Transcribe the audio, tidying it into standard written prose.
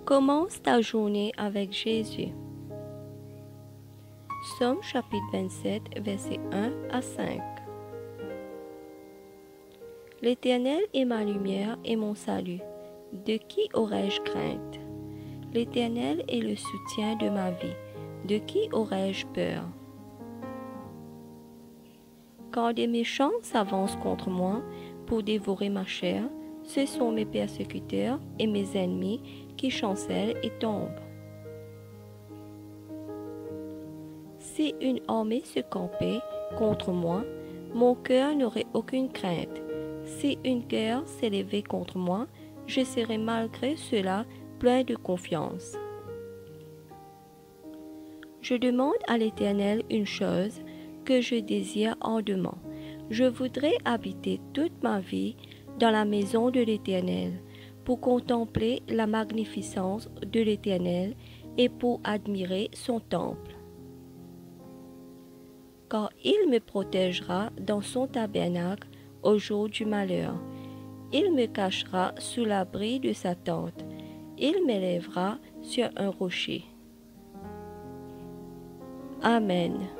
Commence ta journée avec Jésus. Somme chapitre 27, versets 1 à 5. L'Éternel est ma lumière et mon salut. De qui aurais-je crainte? L'Éternel est le soutien de ma vie. De qui aurais-je peur? Quand des méchants s'avancent contre moi pour dévorer ma chair, ce sont mes persécuteurs et mes ennemis qui chancellent et tombent. Si une armée se campait contre moi, mon cœur n'aurait aucune crainte. Si une guerre s'élevait contre moi, je serais malgré cela plein de confiance. Je demande à l'Éternel une chose que je désire ardemment. Je voudrais habiter toute ma vie dans la maison de l'Éternel, pour contempler la magnificence de l'Éternel et pour admirer son temple. Car il me protégera dans son tabernacle au jour du malheur. Il me cachera sous l'abri de sa tente. Il m'élèvera sur un rocher. Amen.